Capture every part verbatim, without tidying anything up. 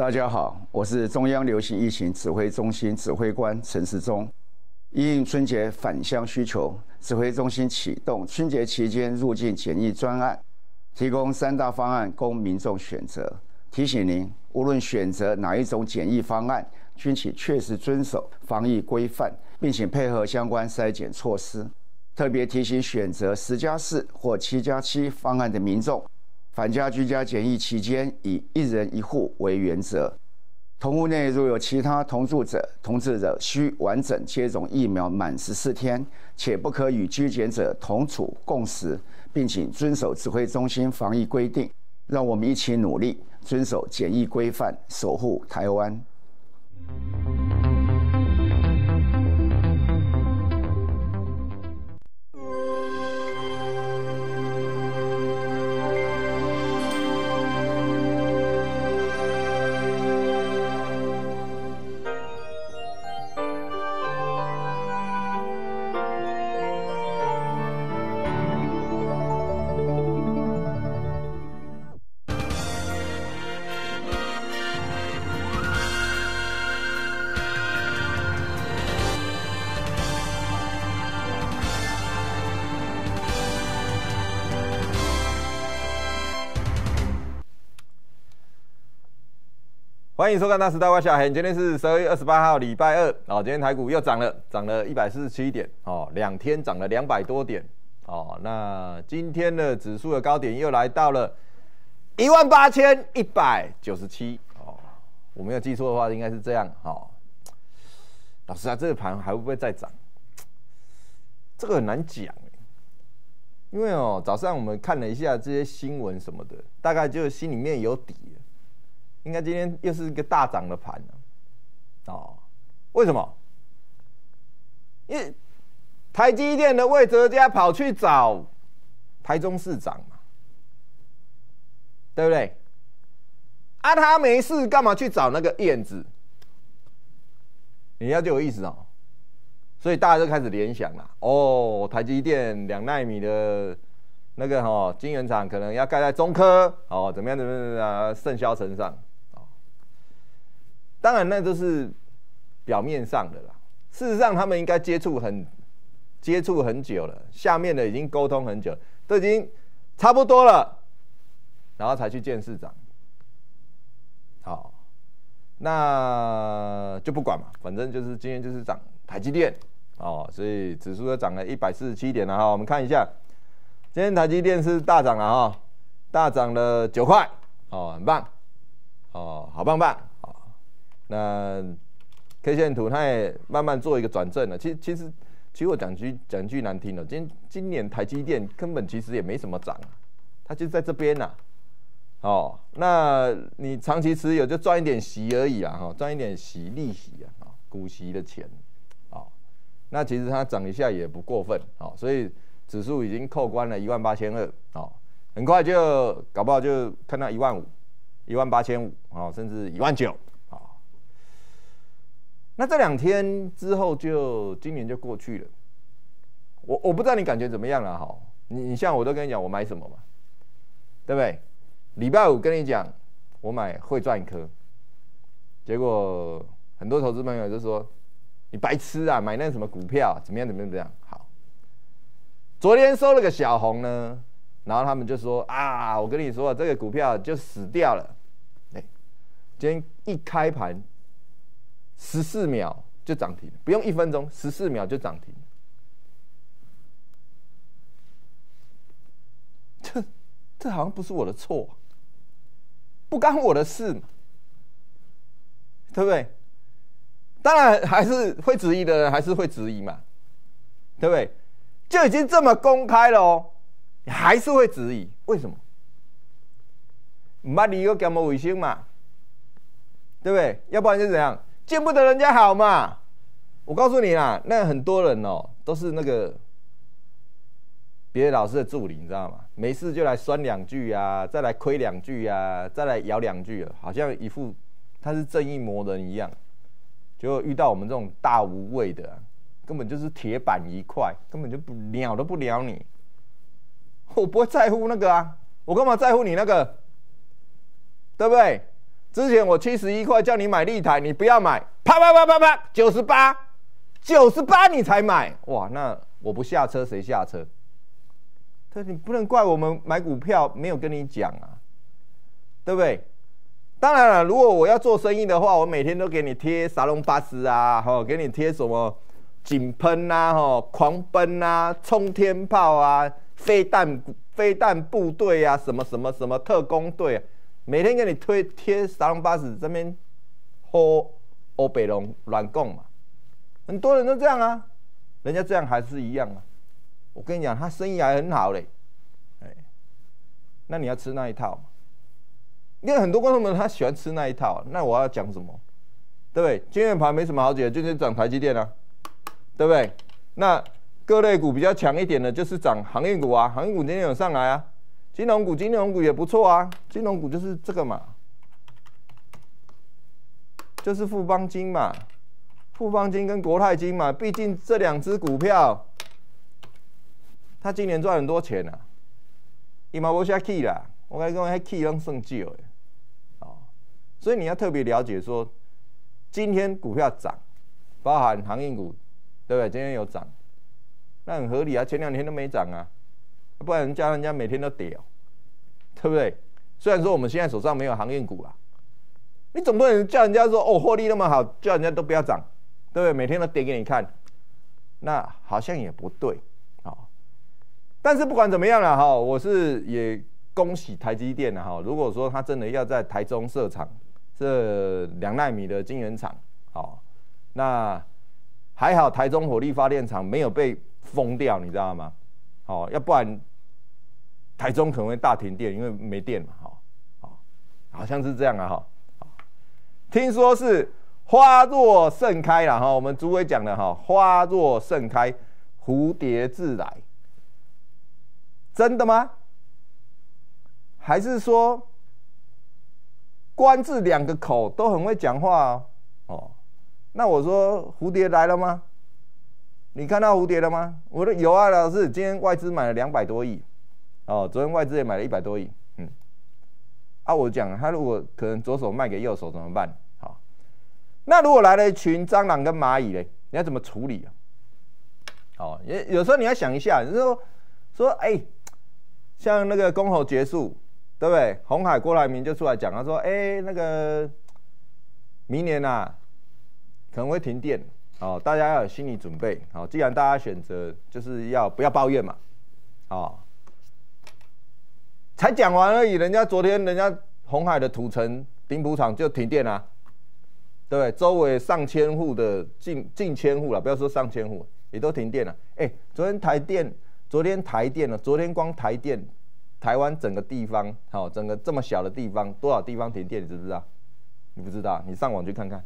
大家好，我是中央流行疫情指挥中心指挥官陈时中。因应春节返乡需求，指挥中心启动春节期间入境检疫专案，提供三大方案供民众选择。提醒您，无论选择哪一种检疫方案，均请确实遵守防疫规范，并请配合相关筛检措施。特别提醒选择十加四或七加七方案的民众，返家居家检疫期间以一人一户为原则。同户内如有其他同住者、同志者需完整接种疫苗满十四天，且不可与居检者同处共食，并请遵守指挥中心防疫规定。让我们一起努力，遵守检疫规范，守护台湾。 欢迎收看《大时代》，我小黑。今天是十二月二十八号，礼拜二。哦，今天台股又涨了，涨了一百四十七点。哦，两天涨了两百多点。哦，那今天的指数的高点又来到了一万八千一百九十七。哦，我没有记错的话，应该是这样。哦，老师啊，这个盘还会不会再涨？这个很难讲，因为哦，早上我们看了一下这些新闻什么的，大概就心里面有底了。应该今天又是一个大涨的盘哦，为什么？因为台积电的魏哲家跑去找台中市长嘛，对不对？啊，他没事干嘛去找那个燕子？人家就有意思哦，所以大家就开始联想了。哦，台积电两奈米的那个哦晶圆厂可能要盖在中科哦，怎么样怎么样啊，盛嚣尘上。当然，那都是表面上的啦。事实上，他们应该接触很接触很久了，下面的已经沟通很久，都已经差不多了，然后才去见市长。好，那就不管嘛，反正就是今天就是涨台积电哦，所以指数又涨了一百四十七点了哈。我们看一下，今天台积电是大涨了哈，大涨了九块哦，很棒哦，好棒棒。那 K 线图它也慢慢做一个转正了。其实其实其实我讲句讲句难听的，今今年台积电根本其实也没什么涨啊，它就在这边呐、啊。哦，那你长期持有就赚一点息而已啊，哈，赚一点息利息啊，股息的钱，哦，那其实它涨一下也不过分，哦，所以指数已经扣关了一万八千二，哦，很快就搞不好就看到一万五、一万八千五，哦，甚至一万九。那这两天之后就今年就过去了，我我不知道你感觉怎么样了哈？你你像我都跟你讲我买什么嘛，对不对？礼拜五跟你讲我买汇赚科，结果很多投资朋友就说你白痴啊，买那什么股票怎么样怎么样怎么样？好，昨天收了个小红呢，然后他们就说啊，我跟你说这个股票就死掉了，哎，今天一开盘。十四秒就涨停，不用一分钟，十四秒就涨停。这这好像不是我的错，不干我的事嘛，对不对？当然还是会质疑的人还是会质疑嘛，对不对？就已经这么公开了哦，你还是会质疑，为什么？不捌理由干嘛卫生嘛，对不对？要不然就怎样？见不得人家好嘛！我告诉你啦，那很多人哦，都是那个别的老师的助理，你知道吗？没事就来酸两句啊，再来亏两句啊，再来咬两句，好像一副他是正义魔人一样。结果遇到我们这种大无畏的、啊，根本就是铁板一块，根本就不鸟都不鸟你。我不会在乎那个啊，我干嘛在乎你那个？对不对？ 之前我七十一块叫你买立台，你不要买，啪啪啪啪啪，九十八，九十八你才买，哇，那我不下车谁下车？但你不能怪我们买股票没有跟你讲啊，对不对？当然了，如果我要做生意的话，我每天都给你贴沙龙巴斯啊，吼，给你贴什么井喷啊，吼，狂奔啊，冲天炮啊，飞弹飞弹部队啊，什么什么什么特工队啊，每天给你推贴沙龙巴斯这边，吼欧北龙乱供嘛，很多人都这样啊，人家这样还是一样啊。我跟你讲，他生意还很好嘞，哎，那你要吃那一套嘛？因为很多观众们他喜欢吃那一套，那我要讲什么？对不对？今天盘没什么好解，就是涨台积电啊，对不对？那各类股比较强一点的，就是涨航运股啊，航运股今天有上来啊，金融股金融股也不错啊，金融股就是这个嘛，就是富邦金嘛，富邦金跟国泰金嘛，毕竟这两只股票。他今年赚很多钱啊，伊嘛无啥起啦，我跟你讲，迄起拢算少的，哦，所以你要特别了解说，今天股票涨，包含航运股，对不对？今天有涨，那很合理啊，前两天都没涨啊，不然人家人家每天都跌哦，对不对？虽然说我们现在手上没有航运股啦，你总不能叫人家说哦获利那么好，叫人家都不要涨，对不对？每天都跌给你看，那好像也不对。但是不管怎么样啦，哈，我是也恭喜台积电了哈。如果说他真的要在台中设厂，这两奈米的晶圆厂，好，那还好台中火力发电厂没有被封掉，你知道吗？好，要不然台中可能会大停电，因为没电嘛，好，好，好像是这样啊，哈。听说是花若盛开啦，哈，我们主委讲的哈，花若盛开，蝴蝶自来。真的吗？还是说官字两个口都很会讲话哦？哦，那我说蝴蝶来了吗？你看到蝴蝶了吗？我说有啊，老师，今天外资买了两百多亿，哦，昨天外资也买了一百多亿，嗯，啊，我讲他如果可能左手卖给右手怎么办？好，那如果来了一群蟑螂跟蚂蚁嘞，你要怎么处理啊？哦，也有时候你要想一下，就是说说哎。欸像那个公投结束，对不对？鸿海郭台铭就出来讲，他说：“哎、欸，那个明年啊，可能会停电，哦，大家要有心理准备。哦，既然大家选择就是要不要抱怨嘛，哦，才讲完而已，人家昨天人家鸿海的土城冰埔厂就停电啊，对不对？周围上千户的近近千户了，不要说上千户，也都停电了。哎、欸，昨天台电。”昨天台电了，昨天光台电，台湾整个地方，好，整个这么小的地方，多少地方停电，你知不知道？你不知道，你上网去看看。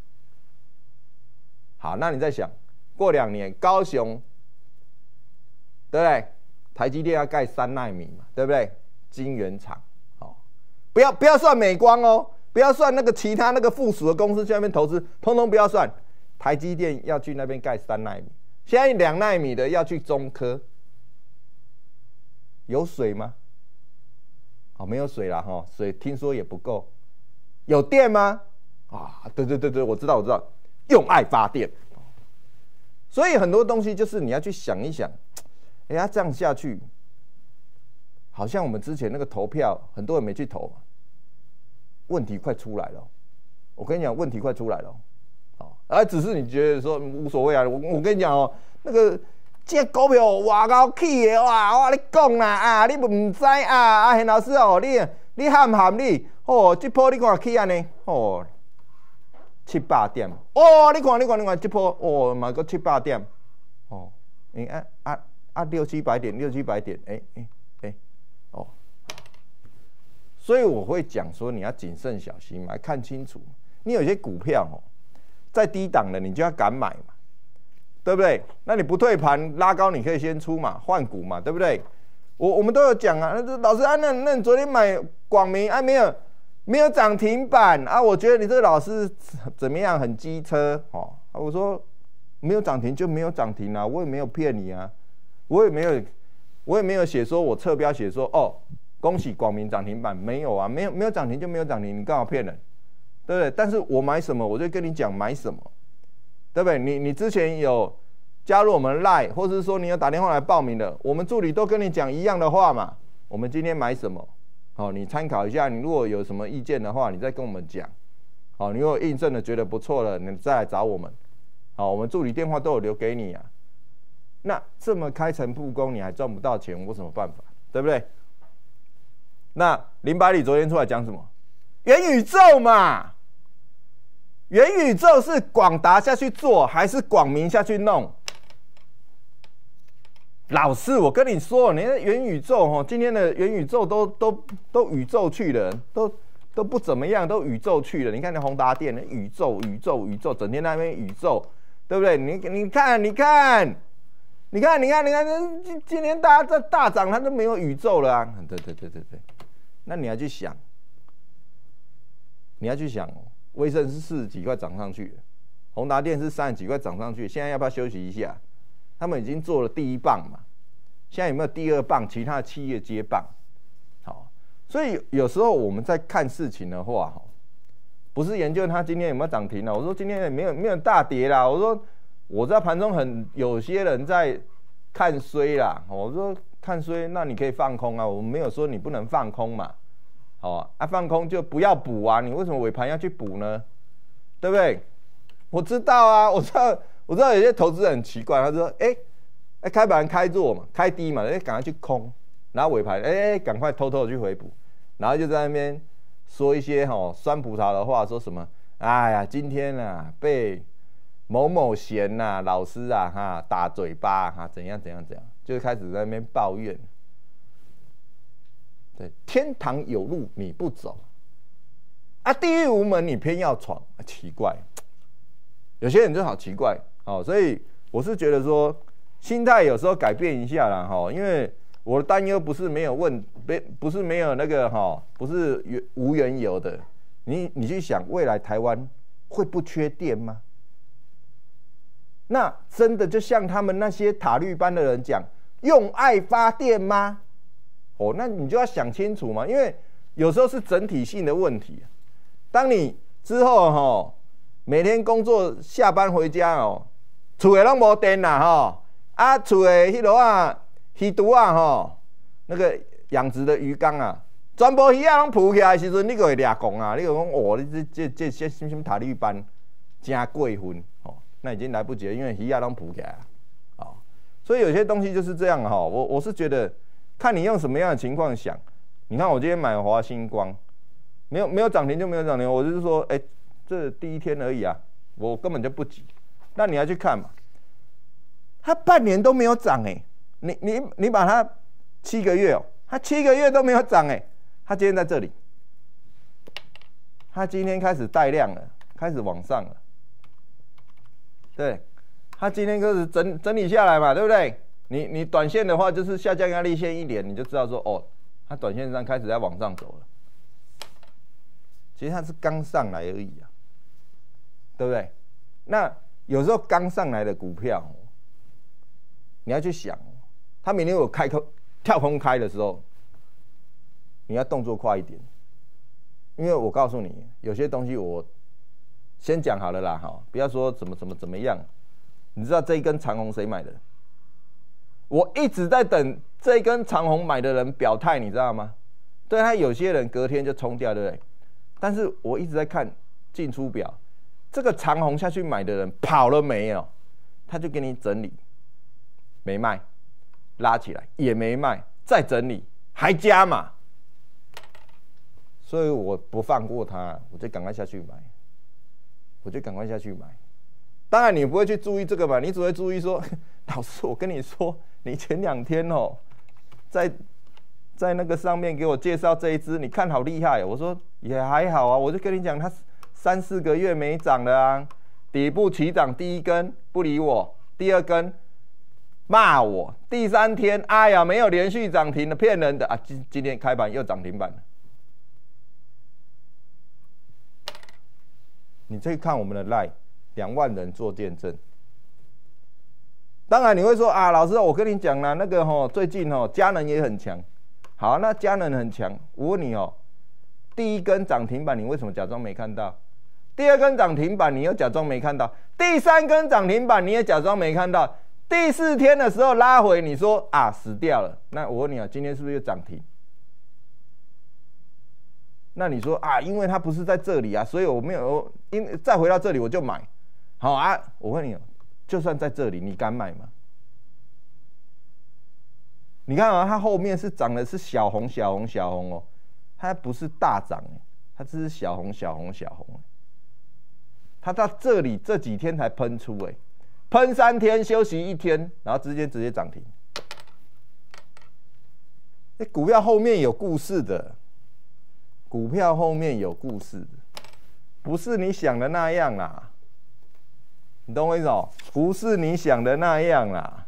好，那你再想，过两年高雄，对不对？台积电要盖三奈米嘛，对不对？晶圆厂，哦，不要不要算美光哦，不要算那个其他那个附属的公司去那边投资，通通不要算。台积电要去那边盖三奈米，现在两奈米的要去中科。有水吗？哦，没有水啦，哈，水听说也不够。有电吗？啊，对对对对，我知道我知道，用爱发电。所以很多东西就是你要去想一想，哎呀，这样下去，好像我们之前那个投票，很多人没去投，问题快出来了。我跟你讲，问题快出来了。哦，而只是你觉得说无所谓啊，我我跟你讲哦，那个。这股票外高起的哇！我跟你讲啦啊，你唔知啊啊，贤老师哦，你你喊唔喊你？哦，这波你看起安尼哦，七八点哦，你看你看你看这波哦，嘛个七八点哦，你啊啊啊六七百点六七百点，哎哎哎哦，所以我会讲说你要谨慎小心嘛，看清楚。你有些股票哦，在低档的你就要敢买嘛。对不对？那你不退盘拉高，你可以先出嘛，换股嘛，对不对？我我们都有讲啊，那老师啊，那那你昨天买广明啊，没有没有涨停板啊，我觉得你这个老师怎么样，很机车哦。啊、我说没有涨停就没有涨停啊，我也没有骗你啊，我也没有我也没有写说我侧标写说哦，恭喜广明涨停板，没有啊，没有没有涨停就没有涨停，你干嘛骗人？ 对不对？但是我买什么，我就跟你讲买什么，对不对？你你之前有加入我们 Line， 或者是说你有打电话来报名的，我们助理都跟你讲一样的话嘛。我们今天买什么？好，你参考一下。你如果有什么意见的话，你再跟我们讲。好，你如果印证的觉得不错了，你再来找我们。好，我们助理电话都有留给你啊。那这么开诚布公，你还赚不到钱，我有什么办法？对不对？那林百里昨天出来讲什么？元宇宙嘛。元宇宙是广达下去做，还是广明下去弄？老师，我跟你说，你的元宇宙哈，今天的元宇宙都都都宇宙去了，都都不怎么样，都宇宙去了。你看那宏达电，宇宙宇宙宇宙，整天在那边宇宙，对不对？你你看你看，你看你看你看，今今天大家在大涨，它都没有宇宙了啊！对对对对对，那你要去想，你要去想哦，威盛是四十几块涨上去了，宏达电是三十几块涨上去，现在要不要休息一下？他们已经做了第一棒嘛，现在有没有第二棒？其他的企业接棒，好，所以有时候我们在看事情的话，不是研究它今天有没有涨停了。我说今天也没有没有大跌啦。我说我在盘中很有些人在看衰啦。我说看衰，那你可以放空啊，我没有说你不能放空嘛，好啊，放空就不要补啊，你为什么尾盘要去补呢？对不对？我知道啊，我知道。我知道有些投资人很奇怪，他说：“哎、欸，哎、欸，开盘开弱嘛，开低嘛，哎、欸，赶快去空，然后尾盘，哎、欸，赶快偷偷的去回补，然后就在那边说一些哈酸葡萄的话，说什么？哎呀，今天啊被某某贤呐、啊、老师啊哈打嘴巴哈，怎样怎样怎样，就开始在那边抱怨。对，天堂有路你不走，啊，地狱无门你偏要闯，啊、奇怪，有些人就好奇怪。”好，所以我是觉得说，心态有时候改变一下啦，哈，因为我的担忧不是没有问，不是没有那个哈，不是无缘由的。你你去想，未来台湾会不缺电吗？那真的就像他们那些塔绿班的人讲，用爱发电吗？哦，那你就要想清楚嘛，因为有时候是整体性的问题。当你之后哈，每天工作下班回家哦。厝的拢无电啦吼，啊厝的迄落啊鱼肚啊吼，那个养殖的鱼缸啊，全部鱼啊拢浮起来的时阵，你就会抓狂啊！你就讲哦，你这这这什什塔绿班真过分哦，那已经来不及了，因为鱼啊拢浮起来了，哦，所以有些东西就是这样哈。我我是觉得，看你用什么样的情况想。你看我今天买华星光，没有没有涨停就没有涨停，我就是说，哎、欸，这第一天而已啊，我根本就不急。那你要去看嘛，它半年都没有涨哎、欸，你你你把它七个月哦，它七个月都没有涨哎、欸，它今天在这里，它今天开始带量了，开始往上了，对，它今天开始整整理下来嘛，对不对？你你短线的话就是下降压力线一连，你就知道说哦，它短线上开始在往上走了，其实它是刚上来而已啊，对不对？那有时候刚上来的股票，你要去想，它明天有开空跳空开的时候，你要动作快一点，因为我告诉你，有些东西我先讲好了啦，哈，不要说怎么怎么怎么样。你知道这一根长红谁买的？我一直在等这一根长红买的人表态，你知道吗？对，他有些人隔天就冲掉，对不对？但是我一直在看进出表。这个长红下去买的人跑了没有？他就给你整理，没卖，拉起来也没卖，再整理还加码，所以我不放过他，我就赶快下去买，我就赶快下去买。当然你不会去注意这个嘛，你只会注意说，老师，我跟你说，你前两天哦，在在那个上面给我介绍这一支，你看好厉害，我说也还好啊，我就跟你讲他。三四个月没涨了啊，底部起涨第一根不理我，第二根骂我，第三天哎呀没有连续涨停的，骗人的啊！今今天开盘又涨停板了。你再看我们的 Line， 两万人做见证。当然你会说啊，老师，我跟你讲啦，那个吼最近吼佳能也很强。好，那佳能很强，我问你哦，第一根涨停板你为什么假装没看到？ 第二根涨停板你又假装没看到，第三根涨停板你也假装没看到，第四天的时候拉回，你说啊死掉了。那我问你啊，今天是不是又涨停？那你说啊，因为它不是在这里啊，所以我没有，因为再回到这里我就买。好啊，我问你，就算在这里，你敢买吗？你看啊，它后面是涨的是小红小红小红哦，它不是大涨哎，它只是小红小红小红。它到这里这几天才喷出哎，喷三天休息一天，然后直接直接涨停。那股票后面有故事的，股票后面有故事的，不是你想的那样啦。你懂我意思哦？不是你想的那样啦。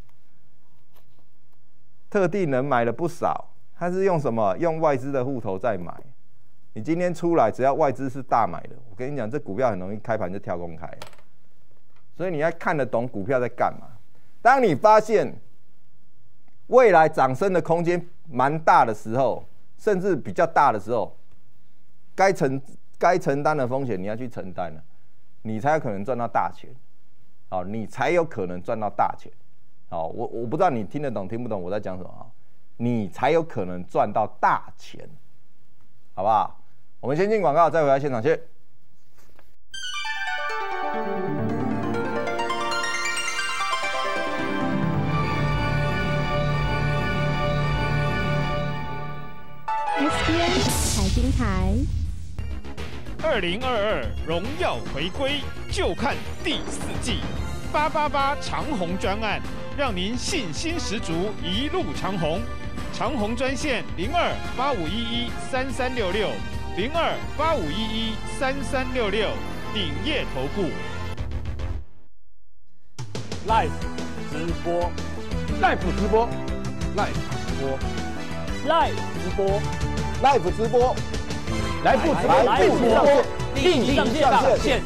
特定人买了不少，他是用什么？用外资的户头在买。你今天出来，只要外资是大买的，我跟你讲，这股票很容易开盘就跳空开。所以你要看得懂股票在干嘛。当你发现未来涨升的空间蛮大的时候，甚至比较大的时候，该承该承担的风险你要去承担了，你才有可能赚到大钱。好，你才有可能赚到大钱。好，我我不知道你听得懂听不懂我在讲什么啊？你才有可能赚到大钱，好不好？我们先进广告，再回来现场去。 S B N 财经台， 二零二二荣耀回归，就看第四季八八八长红专案。让您信心十足，一路长红。长红专线零二八五一一三三六六零二八五一一三三六六，鼎业投顾。 Live 直播 Live 直播 ，Live 直播 Live 直播 ，Live 直播， 来不直播， 来不直播，立即上线。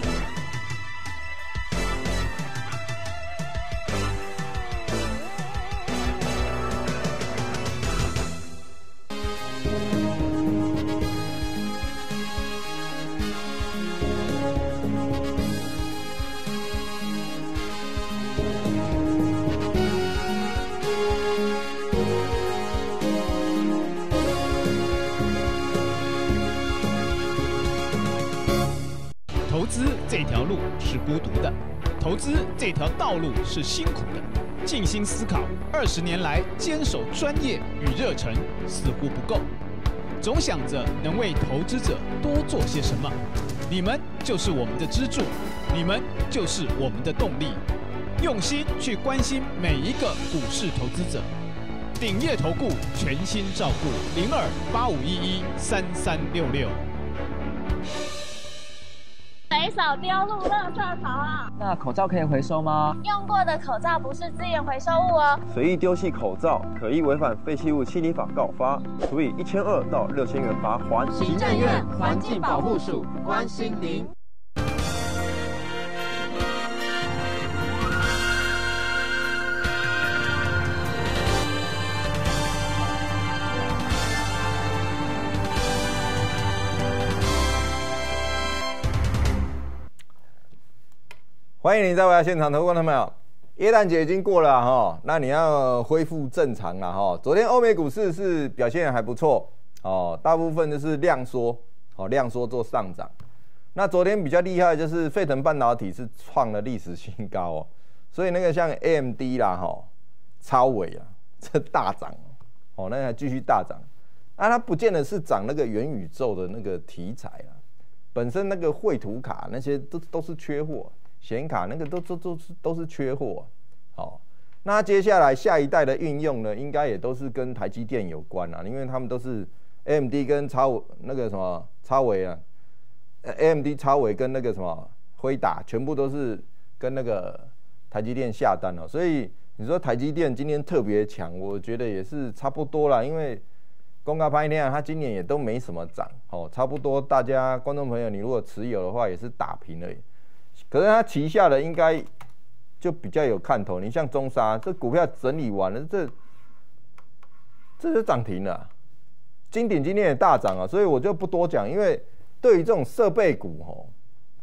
投资这条路是孤独的，投资这条道路是辛苦的。静心思考，二十年来坚守专业与热忱似乎不够，总想着能为投资者多做些什么。你们就是我们的支柱，你们就是我们的动力。用心去关心每一个股市投资者。鼎业投顾全心照顾，零二八五一一三三六六。 随手丢入垃圾桶啊！ 那口罩可以回收吗？ 用过的口罩不是资源回收物哦。 随意丢弃口罩，可依违反废弃物清理法告发，处以一千二到六千元罚锾。 行政院环境保护署关心您。 欢迎你再回来现场，投资观众朋友，耶诞节已经过了哈，那你要恢复正常了哈。昨天欧美股市是表现还不错哦，大部分就是量缩，哦量缩做上涨。那昨天比较厉害的就是费城半导体是创了历史新高哦，所以那个像 A M D 啦哈、超微啊，这大涨哦，那还继续大涨。那它不见得是涨那个元宇宙的那个题材啊，本身那个绘图卡那些都都是缺货。显卡那个都都都是都是缺货、啊，好，那接下来下一代的运用呢，应该也都是跟台积电有关啊，因为他们都是 A M D 跟超那个什么超微啊 ，A M D 超微跟那个什么辉达，全部都是跟那个台积电下单了、啊，所以你说台积电今天特别强，我觉得也是差不多啦，因为公告拍那它今年也都没什么涨，哦，差不多大家观众朋友，你如果持有的话，也是打平而已。可是它旗下的应该就比较有看头，你像中砂这股票整理完了，这这就涨停了、啊，金鼎今天也大涨啊，所以我就不多讲，因为对于这种设备股吼，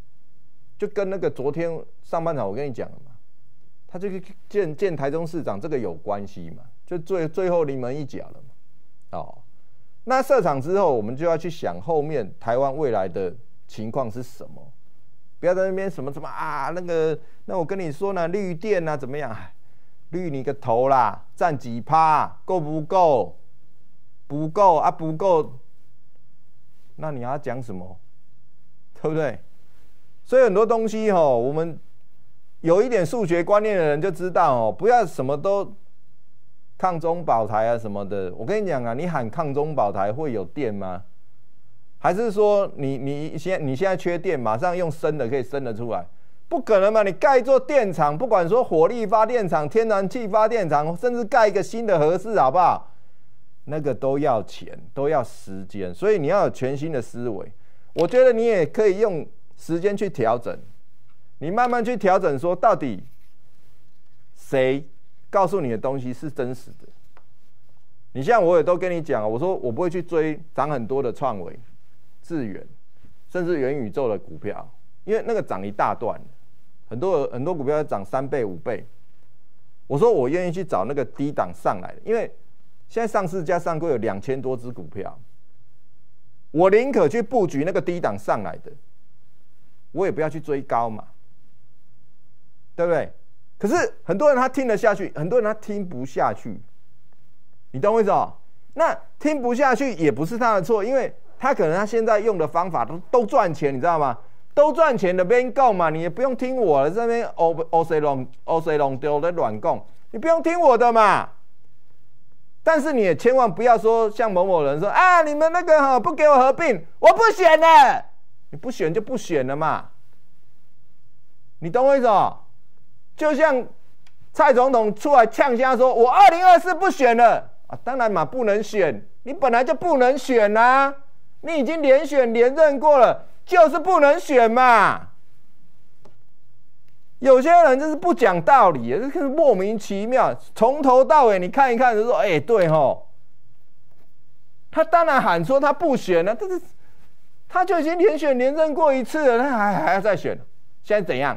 就跟那个昨天上半场我跟你讲了嘛，他这个见见台中市长这个有关系嘛，就最最后临门一脚了嘛。哦，那设场之后，我们就要去想后面台湾未来的情况是什么，不要在那边什么什么啊，那个那我跟你说呢，绿电啊怎么样？绿你个头啦，占几趴，够不够？不够啊，不够，那你要讲什么？对不对？所以很多东西哦，我们有一点数学观念的人就知道哦，不要什么都抗中保台啊什么的。我跟你讲啊，你喊抗中保台会有电吗？还是说你你现你现在缺电，马上用生的可以生得出来？不可能嘛！你盖一座电厂，不管说火力发电厂、天然气发电厂，甚至盖一个新的核四，好不好？那个都要钱，都要时间，所以你要有全新的思维。我觉得你也可以用时间去调整，你慢慢去调整，说到底谁告诉你的东西是真实的。你像我也都跟你讲，我说我不会去追涨很多的创惟、智原，甚至元宇宙的股票，因为那个涨一大段，很多很多股票涨三倍五倍。我说我愿意去找那个低档上来的，因为现在上市加上柜有两千多只股票，我宁可去布局那个低档上来的，我也不要去追高嘛，对不对？可是很多人他听得下去，很多人他听不下去，你懂我意思哦？那听不下去也不是他的错，因为他可能他现在用的方法都都赚钱，你知道吗？都赚钱的边讲嘛，你也不用听我的，这边欧欧谁龙欧谁龙丢在乱讲，你不用听我的嘛。但是你也千万不要说像某某人说啊，你们那个哈不给我合并，我不选了，你不选就不选了嘛，你懂我意思哦？就像蔡总统出来呛下说，我二零二四不选了啊，当然嘛不能选，你本来就不能选啊，你已经连选连任过了，就是不能选嘛。有些人就是不讲道理，就是莫名其妙，从头到尾你看一看就说，哎、欸，对吼，他当然喊说他不选了，但是他就已经连选连任过一次了，他还还要再选，现在怎样？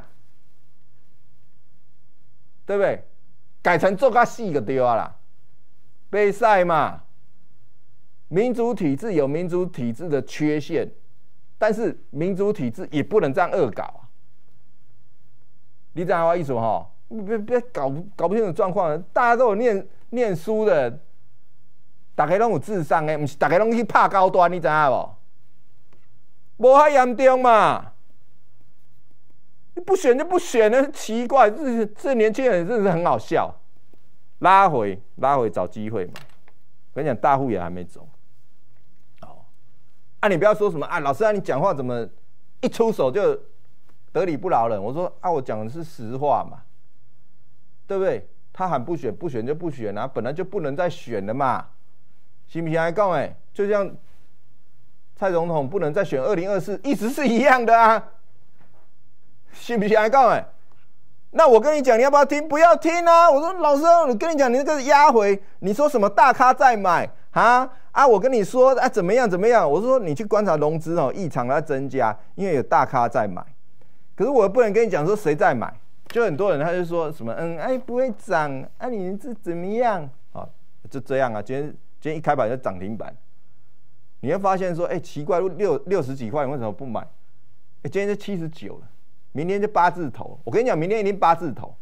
对不对？改成做个四个对啊啦，比赛嘛，民主体制有民主体制的缺陷，但是民主体制也不能这样恶搞啊。你知道我意思哈？别别搞搞不清楚状况，大家都有念念书的，大家都有智商的，不是大家都去拍高端，你知道不？无遐严重嘛？你不选就不选了，奇怪，这这年轻人真的是很好笑。拉回拉回找机会嘛。我跟你讲，大户也还没走。哦，啊，你不要说什么啊，老师啊，你讲话怎么一出手就得理不饶人？我说啊，我讲的是实话嘛，对不对？他喊不选，不选就不选啊，本来就不能再选了嘛，行不行？来讲哎，就像蔡总统不能再选二零二四，意思是一样的啊，信不信？来讲哎，那我跟你讲，你要不要听？不要听啊！我说老师，我跟你讲，你那个压回，你说什么大咖在买啊？啊，我跟你说啊，怎么样怎么样？我说你去观察融资哦，异常在增加，因为有大咖在买。可是我不能跟你讲说谁在买，就很多人他就说什么嗯哎不会涨啊，你这怎么样啊？就这样啊，今天今天一开盘就涨停板，你会发现说哎奇怪，六六十几块你为什么不买？哎，今天就七十九了，明天就八字头。我跟你讲，明天一定八字头，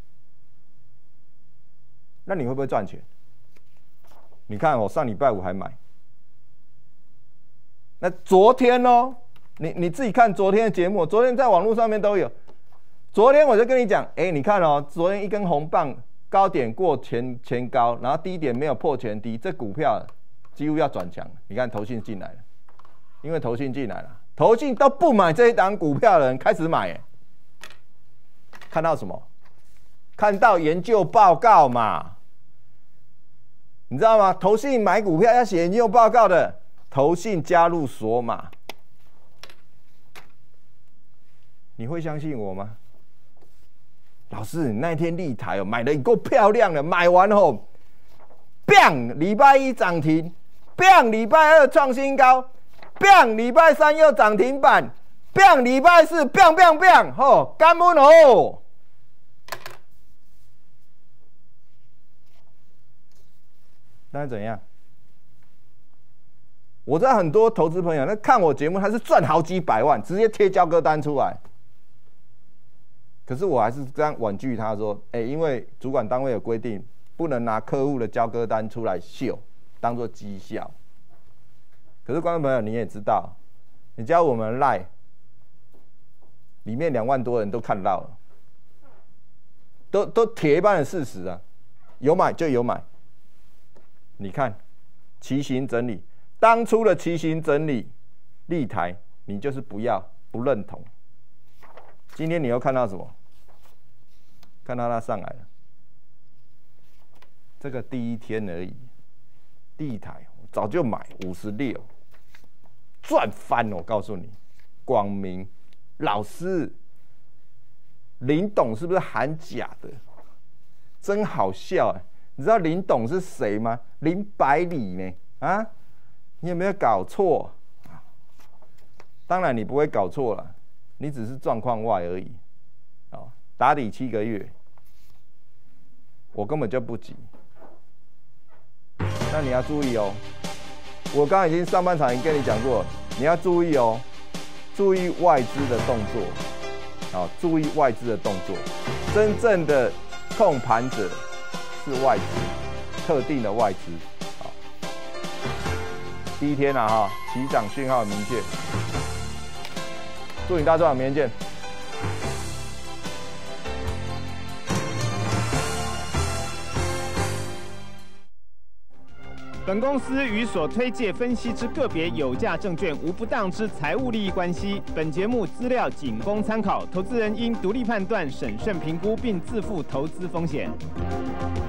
那你会不会赚钱？你看我上礼拜五还买，那昨天哦。你你自己看昨天的节目，昨天在网络上面都有。昨天我就跟你讲，哎、欸，你看哦，昨天一根红棒，高点过前前高，然后低点没有破前低，这股票几乎要转强。你看投信进来了，因为投信进来了，投信都不买这一档股票的人开始买，哎，看到什么？看到研究报告嘛，你知道吗？投信买股票要写研究报告的，投信加入索码。你会相信我吗？老师，你那天立台哦，买的够漂亮的，买完后 ，biang 礼拜一涨停 ，biang 礼拜二创新高 ，biang 礼拜三又涨停板 ，biang 礼拜四 ，biang biang biang， 吼，干闷哦。那怎样？我知道很多投资朋友，那看我节目，他是赚好几百万，直接贴交割单出来。可是我还是这样婉拒他说：“哎、欸，因为主管单位有规定，不能拿客户的交割单出来秀，当做绩效。”可是观众朋友，你也知道，你加我们 Line 里面两万多人都看到了，都都铁一般的事实啊，有买就有买。你看，旗形整理，当初的旗形整理立台，你就是不要不认同。今天你又看到什么？看到它上来了，这个第一天而已，立台我早就买五十六，赚翻了！我告诉你，广明老师林董是不是喊假的？真好笑哎、欸！你知道林董是谁吗？林百里呢？啊，你有没有搞错？当然你不会搞错了，你只是状况外而已。哦，打底七个月，我根本就不急。那你要注意哦，我刚刚已经上半场已经跟你讲过了，你要注意哦，注意外资的动作，好，注意外资的动作，真正的控盘者是外资，特定的外资。好，第一天啊哈，起涨讯号明确，祝你大赚，明天见。 本公司与所推介分析之个别有价证券无不当之财务利益关系。本节目资料仅供参考，投资人应独立判断、审慎评估，并自负投资风险。